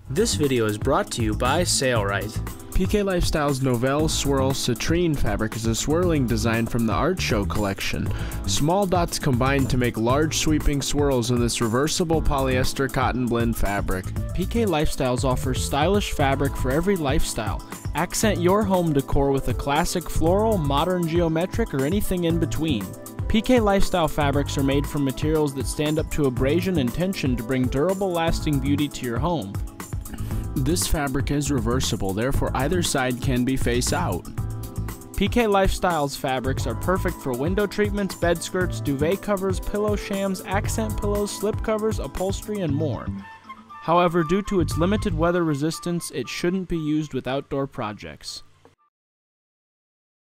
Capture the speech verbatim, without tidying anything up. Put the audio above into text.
This video is brought to you by Sailrite. P K Lifestyle's Novelle Swirl Citrine fabric is a swirling design from the Art Show collection. Small dots combine to make large sweeping swirls in this reversible polyester cotton blend fabric. P K Lifestyles offers stylish fabric for every lifestyle. Accent your home decor with a classic floral, modern geometric, or anything in between. P K Lifestyle fabrics are made from materials that stand up to abrasion and tension to bring durable, lasting beauty to your home. This fabric is reversible, therefore either side can be face out. P K Lifestyle's fabrics are perfect for window treatments, bed skirts, duvet covers, pillow shams, accent pillows, slip covers, upholstery, and more. However, due to its limited weather resistance, it shouldn't be used with outdoor projects.